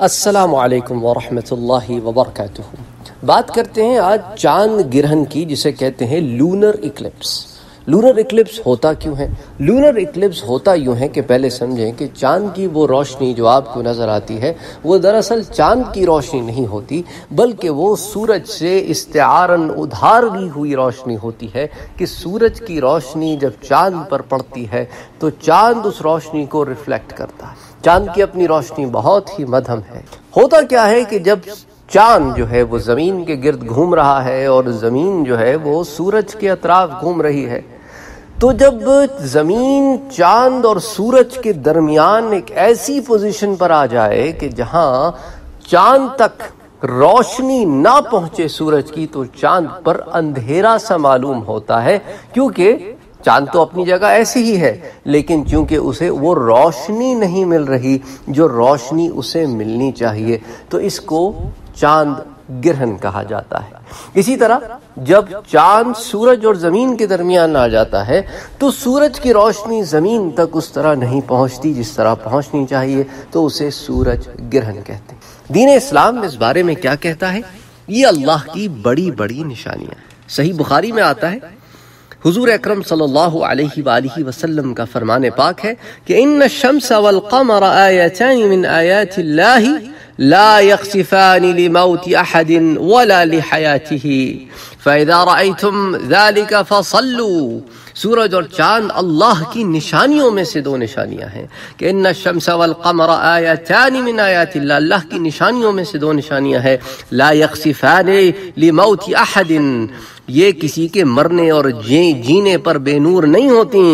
السلام علیکم ورحمۃ اللہ وبرکاتہ۔ بات کرتے ہیں آج چاند گرہن کی، جسے کہتے ہیں لونر ایکلپس۔ لونر ایکلپس ہوتا کیوں ہے؟ لونر ایکلپس ہوتا یوں ہے کہ پہلے سمجھیں کہ چاند کی وہ روشنی جو آپ کو نظر آتی ہے وہ دراصل چاند کی روشنی نہیں ہوتی، بلکہ وہ سورج سے استعارن ادھار لی ہوئی روشنی ہوتی ہے کہ سورج کی روشنی جب چاند پر پڑتی ہے تو چاند اس روشنی کو ریفلیکٹ کرتا ہے۔ چاند کی اپنی روشنی بہت ہی مدھم ہے۔ ہوتا کیا ہے کہ جب چاند جو ہے وہ زمین کے گرد گھوم رہا ہے اور زمین جو ہے وہ سورج کے اطراف گھوم رہی ہے، تو جب زمین چاند اور سورج کے درمیان ایک ایسی پوزیشن پر آ جائے کہ جہاں چاند تک روشنی نہ پہنچے سورج کی، تو چاند پر اندھیرا سا معلوم ہوتا ہے، کیونکہ چاند تو اپنی جگہ ایسی ہی ہے، لیکن چونکہ اسے وہ روشنی نہیں مل رہی جو روشنی اسے ملنی چاہیے، تو اس کو چاند گرہن کہا جاتا ہے۔ اسی طرح جب چاند سورج اور زمین کے درمیان آ جاتا ہے تو سورج کی روشنی زمین تک اس طرح نہیں پہنچتی جس طرح پہنچنی چاہیے، تو اسے سورج گرہن کہتے ہیں۔ دین اسلام اس بارے میں کیا کہتا ہے؟ یہ اللہ کی بڑی بڑی نشانیاں۔ صحیح بخاری میں آتا ہے، حضور اکرم صلی اللہ علیہ وآلہ وسلم کا فرمان پاک ہے کہ ان الشمس والقمر آیتان من آیات اللہ لا يخسفان لموت احد ولا لحیاته فاذا رأيتم ذلك فصلوا۔ سورج اور چاند اللہ کی نشانیوں میں سے دو نشانیاں ہیں کہ ان الشمس والقمر آیتان من آیات اللہ، اللہ کی نشانیوں میں سے دو نشانیاں ہیں، لا يخسفان لموت احد، یہ کسی کے مرنے اور جینے پر بے نور نہیں ہوتی،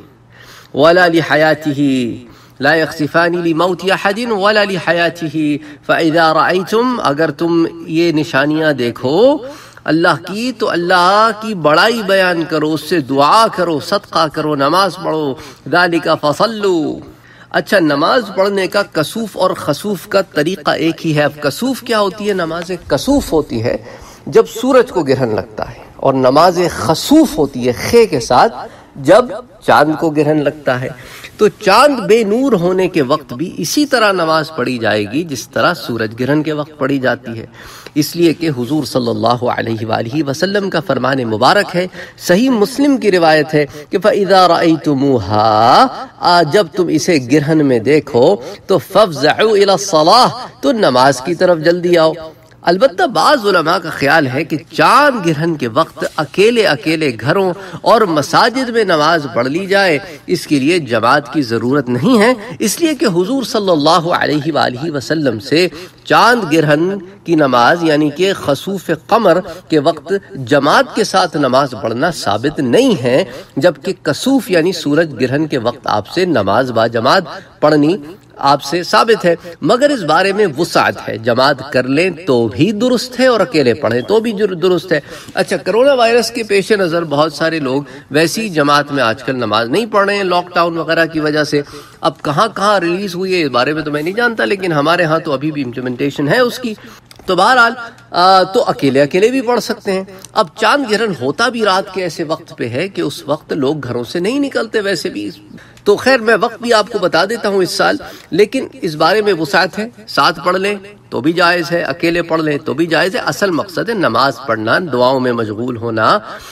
ولا لحیاته، لا يخسفان لموت احد ولا لحیاته فاذا رأيتم، اگر تم یہ نشانیاں دیکھو اللہ کی تو اللہ کی بڑائی بیان کرو، اس سے دعا کرو، صدقہ کرو، نماز پڑھو، ذالک فصلوا۔ اچھا، نماز پڑھنے کا کسوف اور خسوف کا طریقہ ایک ہی ہے۔ اب کسوف کیا ہوتی ہے؟ نماز کسوف ہوتی ہے جب سورج کو گرہن لگتا ہے، اور نماز خسوف ہوتی ہے خے کے ساتھ جب چاند کو گرہن لگتا ہے۔ تو چاند بے نور ہونے کے وقت بھی اسی طرح نماز پڑھی جائے گی جس طرح سورج گرہن کے وقت پڑھی جاتی ہے، اس لیے کہ حضور صلی اللہ علیہ وآلہ وسلم کا فرمان مبارک ہے، صحیح مسلم کی روایت ہے کہ فَإِذَا رَأَيْتُمُوهَا، جب تم اسے گرہن میں دیکھو تو فَافْزَعُوا إِلَى الصَّلَاةِ، تو نماز کی طرف جلدی آؤ۔ البتہ بعض علماء کا خیال ہے کہ چاند گرہن کے وقت اکیلے اکیلے گھروں اور مساجد میں نماز پڑھ لی جائے، اس کے لیے جماعت کی ضرورت نہیں ہے، اس لیے کہ حضور صلی اللہ علیہ وآلہ وسلم سے چاند گرہن کی نماز یعنی کہ خسوف قمر کے وقت جماعت کے ساتھ نماز پڑھنا ثابت نہیں ہے، جبکہ کسوف یعنی سورج گرہن کے وقت آپ سے نماز با جماعت پڑھنی آپ سے ثابت ہے، مگر اس بارے میں وسعت ہے، جماعت کر لیں تو بھی درست ہے اور اکیلے پڑھیں تو بھی درست ہے۔ اچھا، کرونا وائرس کے پیش نظر بہت سارے لوگ ویسی جماعت میں آج کل نماز نہیں پڑھ رہے ہیں، لاک ڈاؤن وغیرہ کی وجہ سے۔ اب کہاں کہاں ریلیز ہوئی ہے اس بارے میں تو میں نہیں جانتا، لیکن ہمارے ہاں تو ابھی بھی امپلیمنٹیشن ہے اس کی، تو بہرحال تو اکیلے اکیلے بھی پڑھ سکتے ہیں۔ اب چاند گرہن ہوتا بھی رات کے ایسے وقت پہ ہے کہ اس وقت لوگ گھروں سے نہیں نکلتے ویسے بھی، تو خیر میں وقت بھی آپ کو بتا دیتا ہوں اس سال، لیکن اس بارے میں وسعت ہے، ساتھ پڑھ لیں تو بھی جائز ہے، اکیلے پڑھ لیں تو بھی جائز ہے۔ اصل مقصد ہے نماز پڑھنا، دعاؤں میں مشغول ہونا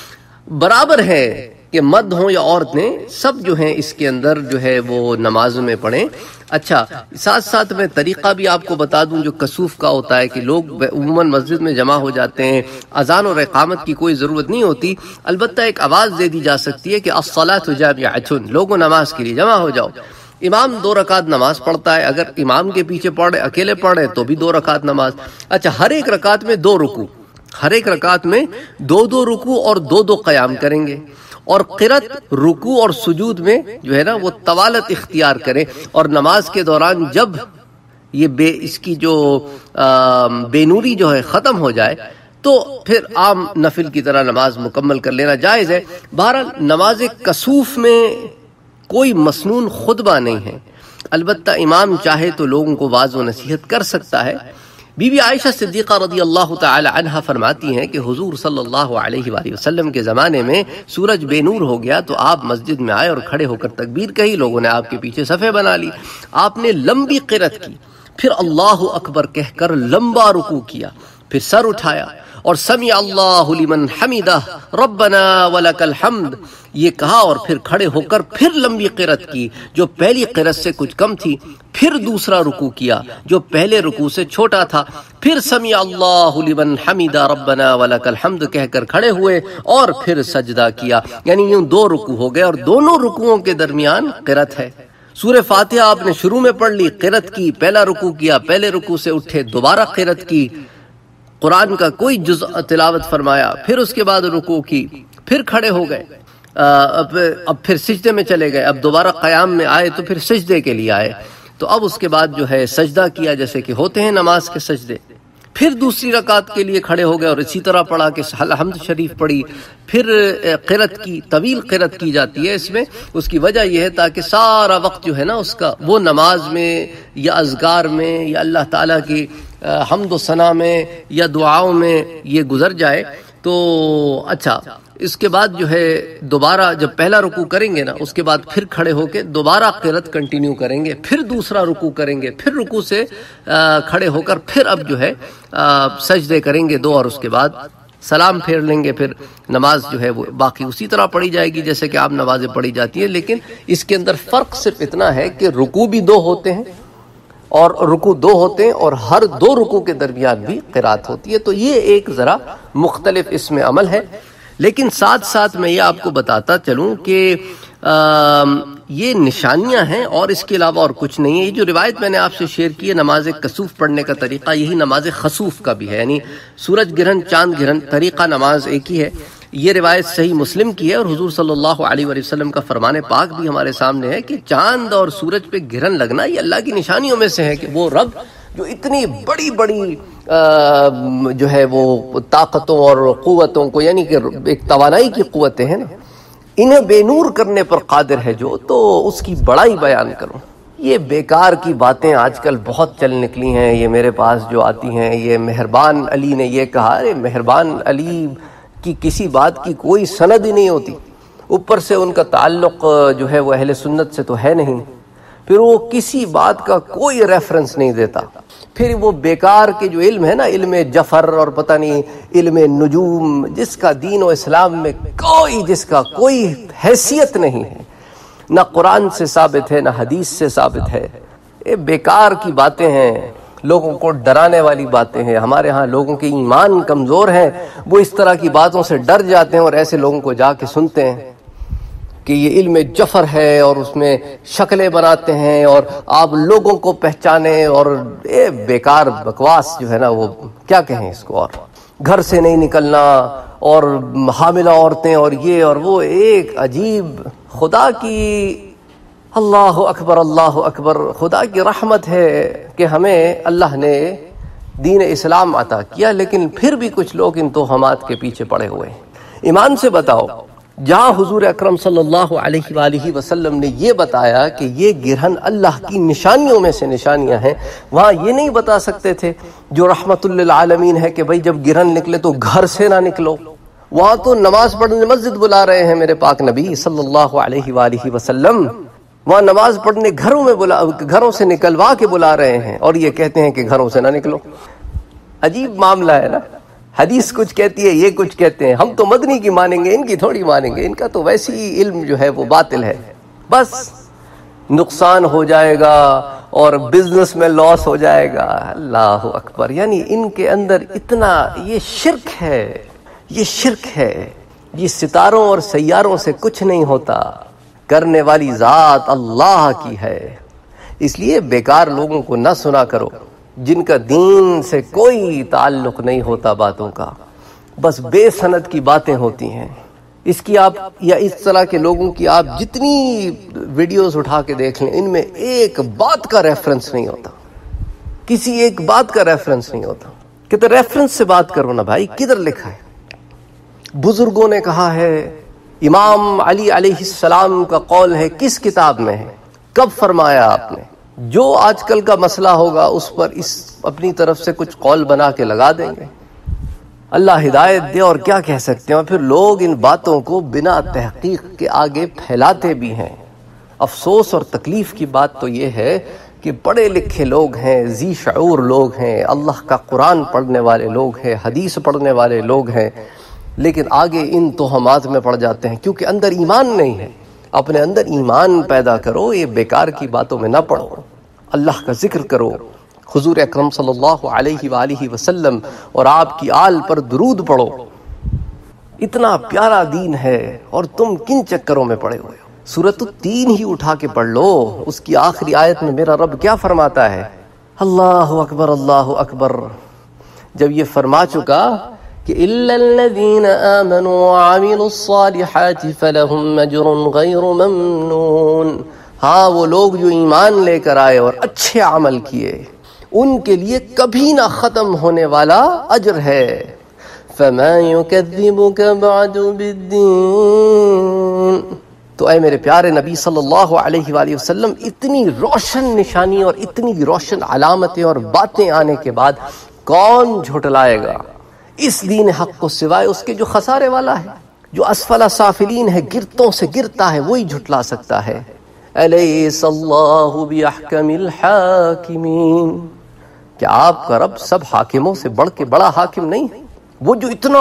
برابر ہے کہ مرد ہوں یا عورتیں، سب جو ہیں اس کے اندر جو ہے وہ نماز میں پڑھیں۔ اچھا، ساتھ ساتھ میں طریقہ بھی آپ کو بتا دوں جو کسوف کا ہوتا ہے کہ لوگ عموماً مسجد میں جمع ہو جاتے ہیں، اذان اور اقامت کی کوئی ضرورت نہیں ہوتی، البتہ ایک آواز دے دی جا سکتی ہے کہ الصلاۃ جامعۃ، لوگوں نماز کے لیے جمع ہو جاؤ۔ امام 2 رکعت نماز پڑھتا ہے، اگر امام کے پیچھے پڑھ رہے اکیلے پڑھ رہے تو بھی 2 رکعت نماز۔ اچھا، ہر ایک رکعت میں 2 رکوع، ہر ایک رکعت میں 2 رکوع اور 2 قیام کریں گے، اور قرات رکوع اور سجود میں جو ہے نا وہ طوالت اختیار کریں، اور نماز کے دوران جب یہ اس کی جو بے نوری جو ہے ختم ہو جائے تو پھر عام نفل کی طرح نماز مکمل کر لینا جائز ہے۔ بہرحال نماز کسوف میں کوئی مسنون خطبہ نہیں ہے، البتہ امام چاہے تو لوگوں کو واعظ و نصیحت کر سکتا ہے۔ بی بی عائشہ صدیقہ رضی اللہ تعالی عنہا فرماتی ہیں کہ حضور صلی اللہ علیہ وآلہ وسلم کے زمانے میں سورج بے نور ہو گیا تو آپ مسجد میں آئے اور کھڑے ہو کر تکبیر کہی، لوگوں نے آپ کے پیچھے صفیں بنا لی، آپ نے لمبی قرات کی، پھر اللہ اکبر کہہ کر لمبا رکوع کیا، پھر سر اٹھایا اور سمع اللہ لمن حمدہ ربنا ولک الحمد یہ کہا، اور پھر کھڑے ہو کر پھر لمبی قرأت کی جو پہلی قرأت سے کچھ کم تھی، پھر دوسرا رکوع کیا جو پہلے رکوع سے چھوٹا تھا، پھر سمع اللہ لمن حمدہ ربنا ولک الحمد کہہ کر کھڑے ہوئے اور پھر سجدہ کیا، یعنی یوں 2 رکوع ہو گئے، اور دونوں رکوعوں کے درمیان قرأت ہے۔ سورہ فاتحہ آپ نے شروع میں پڑھ لی، قرأت کی، پہلا رکوع کیا، پہلے رکوع سے اٹھے، دوبارہ قرأت کی، قرآن کا کوئی جزء تلاوت فرمایا، پھر اس کے بعد رکوع کی، پھر کھڑے ہو گئے، اب پھر سجدے میں چلے گئے، اب دوبارہ قیام میں آئے تو پھر سجدے کے لیے آئے، تو اب اس کے بعد جو ہے سجدہ کیا جیسے کہ ہوتے ہیں نماز کے سجدے، پھر دوسری رکعت کے لیے کھڑے ہو گئے اور اسی طرح پڑھا کہ حمد شریف پڑھی، پھر قرأت کی، طویل قرأت کی جاتی ہے اس میں، اس کی وجہ یہ ہے تاکہ سارا وقت جو ہے نا اس کا وہ نماز میں یا اذکار میں یا اللہ تعالیٰ کی حمد و ثنا میں یا دعاؤں میں یہ گزر جائے۔ تو اچھا، اس کے بعد جو ہے دوبارہ جب پہلا رکوع کریں گے نا، اس کے بعد پھر کھڑے ہو کے دوبارہ قرأت کنٹینیو کریں گے، پھر دوسرا رکوع کریں گے، پھر رکوع سے کھڑے ہو کر پھر اب جو ہے سجدے کریں گے 2، اور اس کے بعد سلام پھیر لیں گے، پھر نماز جو ہے وہ باقی اسی طرح پڑھی جائے گی جیسے کہ عام نمازیں پڑھی جاتی ہیں، لیکن اس کے اندر فرق صرف اتنا ہے کہ رکوع بھی 2 ہوتے ہیں اور رکوع 2 ہوتے ہیں، اور ہر 2 رکوع کے درمیان بھی قرأت ہوتی ہے، تو یہ ایک ذرا مختلف اس میں عمل ہے۔ لیکن ساتھ ساتھ میں یہ آپ کو بتاتا چلوں کہ یہ نشانیاں ہیں اور اس کے علاوہ اور کچھ نہیں ہے۔ یہ جو روایت میں نے آپ سے شیئر کی ہے نماز کسوف پڑھنے کا طریقہ، یہی نماز خسوف کا بھی ہے، یعنی سورج گرہن چاند گرہن طریقہ نماز ایک ہی ہے۔ یہ روایت صحیح مسلم کی ہے، اور حضور صلی اللہ علیہ وآلہ وسلم کا فرمان پاک بھی ہمارے سامنے ہے کہ چاند اور سورج پہ گرہن لگنا یہ اللہ کی نشانیوں میں سے ہے کہ وہ رب جو اتنی بڑی بڑی جو ہے وہ طاقتوں اور قوتوں کو، یعنی کہ ایک توانائی کی قوتیں ہیں نا، انہیں بے نور کرنے پر قادر ہے جو، تو اس کی بڑائی بیان کروں۔ یہ بیکار کی باتیں آج کل بہت چل نکلی ہیں، یہ میرے پاس جو آتی ہیں، یہ مہربان علی نے یہ کہا، ارے مہربان علی کی کسی بات کی کوئی سند ہی نہیں ہوتی، اوپر سے ان کا تعلق جو ہے وہ اہل سنت سے تو ہے نہیں، پھر وہ کسی بات کا کوئی ریفرنس نہیں دیتا، پھر وہ بیکار کے جو علم ہے نا، علم جفر اور پتہ نہیں علم نجوم، جس کا دین و اسلام میں جس کا کوئی حیثیت نہیں ہے، نہ قرآن سے ثابت ہے نہ حدیث سے ثابت ہے، یہ بیکار کی باتیں ہیں، لوگوں کو ڈرانے والی باتیں ہیں۔ ہمارے ہاں لوگوں کے ایمان کمزور ہیں، وہ اس طرح کی باتوں سے ڈر جاتے ہیں اور ایسے لوگوں کو جا کے سنتے ہیں کہ یہ علم جفر ہے اور اس میں شکلیں بناتے ہیں اور آپ لوگوں کو پہچانے، اور بیکار بکواس جو ہے نا وہ کیا کہیں اس کو، اور گھر سے نہیں نکلنا اور حاملہ عورتیں اور یہ اور وہ، ایک عجیب خدا کی اللہ اکبر خدا کی رحمت ہے کہ ہمیں اللہ نے دین اسلام عطا کیا، لیکن پھر بھی کچھ لوگ ان توہمات کے پیچھے پڑے ہوئے ہیں۔ ایمان سے بتاؤ، جہاں حضور اکرم صلی اللہ علیہ وآلہ وسلم نے یہ بتایا کہ یہ گرہن اللہ کی نشانیوں میں سے نشانیاں ہیں، وہاں یہ نہیں بتا سکتے تھے جو رحمت للعالمین ہے کہ بھئی جب گرہن نکلے تو گھر سے نہ نکلو، وہاں تو نماز پڑھنے مسجد بلا رہے ہیں میرے پاک نبی صلی اللہ علیہ وآلہ وسلم، وہاں نماز پڑھنے گھروں سے نکلوا کے بلا رہے ہیں، اور یہ کہتے ہیں کہ گھروں سے نہ نکلو۔ عجیب معاملہ ہے نا، حدیث کچھ کہتی ہے، یہ کچھ کہتے ہیں، ہم تو مدنی کی مانیں گے، ان کی تھوڑی مانیں گے، ان کا تو ویسی ہی علم جو ہے وہ باطل ہے، بس نقصان ہو جائے گا اور بزنس میں لاس ہو جائے گا۔ اللہ اکبر، یعنی ان کے اندر اتنا یہ شرک ہے، یہ ستاروں اور سیاروں سے کچھ نہیں ہوتا، کرنے والی ذات اللہ کی ہے۔ اس لیے بیکار لوگوں کو نہ سنا کرو جن کا دین سے کوئی تعلق نہیں ہوتا باتوں کا، بس بے سند کی باتیں ہوتی ہیں۔ اس کی آپ یا اس طرح کے لوگوں کی آپ جتنی ویڈیوز اٹھا کے دیکھ لیں، ان میں ایک بات کا ریفرنس نہیں ہوتا، کسی ایک بات کا ریفرنس نہیں ہوتا۔ کہ ریفرنس سے بات کرو نا بھائی، کدھر لکھا ہے؟ بزرگوں نے کہا ہے، امام علی علیہ السلام کا قول ہے، کس کتاب میں ہے، کب فرمایا آپ نے؟ جو آج کل کا مسئلہ ہوگا اس پر اپنی طرف سے کچھ قول بنا کے لگا دیں گے، اللہ ہدایت دے، اور کیا کہہ سکتے ہیں۔ اور پھر لوگ ان باتوں کو بنا تحقیق کے آگے پھیلاتے بھی ہیں۔ افسوس اور تکلیف کی بات تو یہ ہے کہ بڑے لکھے لوگ ہیں، ذی شعور لوگ ہیں، اللہ کا قرآن پڑھنے والے لوگ ہیں، حدیث پڑھنے والے لوگ ہیں، لیکن آگے ان توہمات میں پڑ جاتے ہیں کیونکہ اندر ایمان نہیں ہے۔ اپنے اندر ایمان پیدا کرو، یہ بیکار کی باتوں میں نہ پڑو، اللہ کا ذکر کرو، حضور اکرم صلی اللہ علیہ وآلہ وسلم اور آپ کی آل پر درود پڑھو۔ اتنا پیارا دین ہے اور تم کن چکروں میں پڑے ہوئے ہو؟ سورۃ التین ہی اٹھا کے پڑھ لو، اس کی آخری آیت میں میرا رب کیا فرماتا ہے؟ اللہ اکبر اللہ اکبر۔ جب یہ فرما چکا کہ إِلَّا الَّذِينَ آمَنُوا وَعَمِلُوا الصَّالِحَاتِ فَلَهُمْ أَجْرٌ غَيْرُ مَمْنُونَ، ہاں وہ لوگ جو ایمان لے کر آئے اور اچھے عمل کیے، ان کے لیے کبھی نہ ختم ہونے والا اجر ہے۔ فَمَا يُكَذِّبُكَ بَعْدُ بِالدِّينِ، تو اے میرے پیارے نبی صلی اللہ علیہ وآلہ وسلم، اتنی روشن نشانی اور اتنی روشن علامتیں اور باتیں آنے کے بعد کون جھٹلائے گا اس دین حق کو سوائے اس کے جو خسارے والا ہے، جو اسفل سافلین ہے، گرتوں سے گرتا ہے، وہی جھٹلا سکتا ہے۔ الیس اللہ باحکم الحاکمین، کیا آپ کا رب سب حاکموں سے بڑھ کے بڑا حاکم نہیں ہے؟ وہ جو اتنا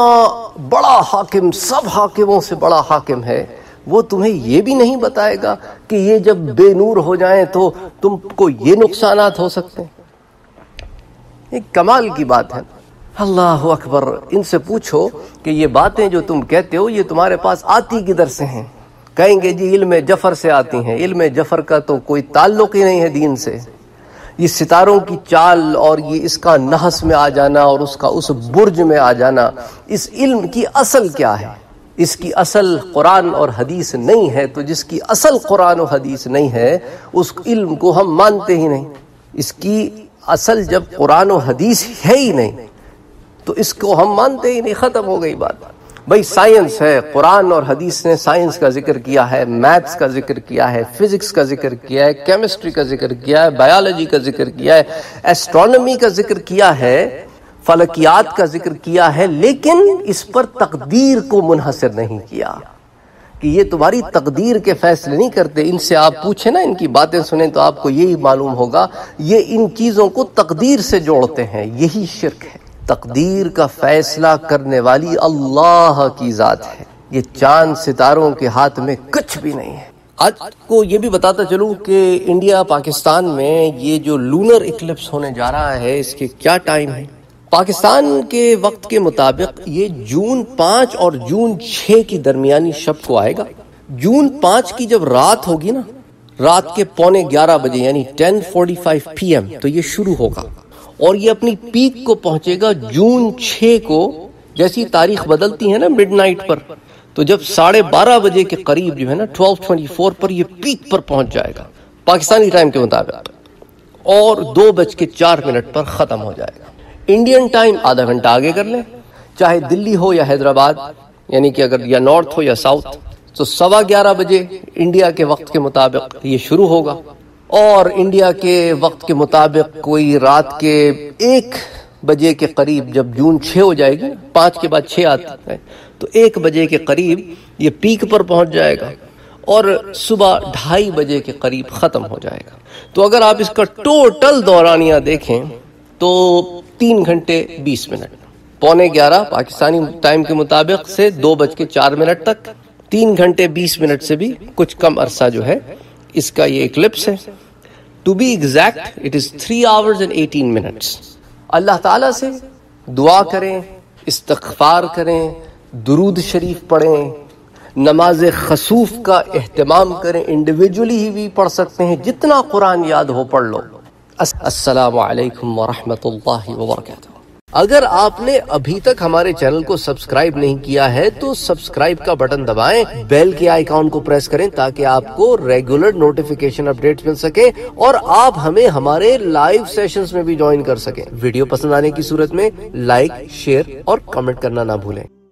بڑا حاکم، سب حاکموں سے بڑا حاکم ہے، وہ تمہیں یہ بھی نہیں بتائے گا کہ یہ جب بے نور ہو جائیں تو تم کو یہ نقصانات ہو سکتے ہیں؟ ایک کمال کی بات ہے۔ اللہ اکبر۔ ان سے پوچھو کہ یہ باتیں جو تم کہتے ہو یہ تمہارے پاس آتی کدھر سے ہیں؟ کہیں گے جی علم جفر سے آتی ہیں۔ علم جفر کا تو کوئی تعلق ہی نہیں ہے دین سے۔ یہ ستاروں کی چال اور یہ اس کا نحس میں آ جانا اور اس کا اس برج میں آ جانا، اس علم کی اصل کیا ہے؟ اس کی اصل قرآن اور حدیث نہیں ہے، تو جس کی اصل قرآن و حدیث نہیں ہے اس علم کو ہم مانتے ہی نہیں۔ اس کی اصل جب قرآن و حدیث ہے ہی نہیں تو اس کو ہم مانتے ہی نہیں، ختم ہو گئی بات۔ بھئی سائنس ہے، قرآن اور حدیث نے سائنس کا ذکر کیا ہے، میتھس کا ذکر کیا ہے، فزکس کا ذکر کیا ہے، کیمسٹری کا ذکر کیا ہے، بایولوجی کا ذکر کیا ہے، ایسٹرونومی کا ذکر کیا ہے، فلکیات کا ذکر کیا ہے، لیکن اس پر تقدیر کو منحصر نہیں کیا کہ یہ تمہاری تقدیر کے فیصلے نہیں کرتے۔ ان سے آپ پوچھیں نا، ان کی باتیں سنیں تو آپ کو یہی معلوم ہوگا، یہ ان چیزوں کو تقدیر سے جوڑتے ہیں، یہی شرک ہے۔ تقدیر کا فیصلہ کرنے والی اللہ کی ذات ہے، یہ چاند ستاروں کے ہاتھ میں کچھ بھی نہیں ہے۔ آج کو یہ بھی بتاتا چلوں کہ انڈیا پاکستان میں یہ جو لونر ایکلپس ہونے جا رہا ہے اس کے کیا ٹائم ہے۔ پاکستان کے وقت کے مطابق یہ جون 5 اور جون 6 کی درمیانی شب کو آئے گا۔ جون 5 کی جب رات ہوگی نا، رات کے 11:15 بجے یعنی 10:45 PM تو یہ شروع ہوگا اور یہ اپنی پیک کو پہنچے گا جون 6 کو۔ جیسی تاریخ بدلتی ہے نا مڈ نائٹ پر، تو جب 12:30 بجے کے قریب جو ہے نا 12:24 پر یہ پیک پر پہنچ جائے گا پاکستانی ٹائم کے مطابق، اور 2:04 پر ختم ہو جائے گا۔ انڈین ٹائم آدھا گھنٹہ آگے کر لیں، چاہے دلی ہو یا حیدرآباد، یعنی کہ اگر یا نارتھ ہو یا ساؤتھ، تو 11:15 بجے انڈیا کے وقت کے مطابق یہ شروع ہوگا، اور انڈیا کے وقت کے مطابق کوئی رات کے 1 بجے کے قریب جب جون 6 ہو جائے گی، 5 کے بعد 6 آتی ہے، تو 1 بجے کے قریب یہ پیک پر پہنچ جائے گا اور صبح 2:30 بجے کے قریب ختم ہو جائے گا۔ تو اگر آپ اس کا ٹوٹل دورانیہ دیکھیں تو 3 گھنٹے 20 منٹ، 11:15 پاکستانی ٹائم کے مطابق سے 2:04 تک، 3 گھنٹے 20 منٹ سے بھی کچھ کم عرصہ جو ہے اس کا یہ ایکلپس ہے۔ To be exact it is 3 hours and 18 minutes۔ اللہ تعالیٰ سے دعا کریں، استغفار کریں، درود شریف پڑھیں، نماز خسوف کا اہتمام کریں، انڈیویجولی ہی بھی پڑھ سکتے ہیں، جتنا قرآن یاد ہو پڑھ لو۔ السلام علیکم ورحمۃ اللہ وبرکاتہ۔ اگر آپ نے ابھی تک ہمارے چینل کو سبسکرائب نہیں کیا ہے تو سبسکرائب کا بٹن دبائیں، بیل کے آئیکن کو پریس کریں تاکہ آپ کو ریگولر نوٹیفیکیشن اپڈیٹس مل سکے اور آپ ہمیں ہمارے لائیو سیشنز میں بھی جوائن کر سکیں۔ ویڈیو پسند آنے کی صورت میں لائک، شیئر اور کمنٹ کرنا نہ بھولیں۔